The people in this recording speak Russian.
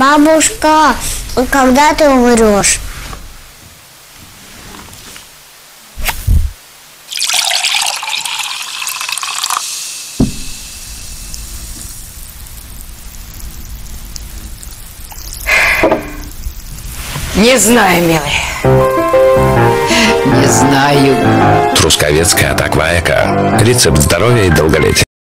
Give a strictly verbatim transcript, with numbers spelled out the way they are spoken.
Бабушка, когда ты умрешь? Не знаю, милый. Не знаю. Трускавецкая от Акваэко. Рецепт здоровья и долголетия.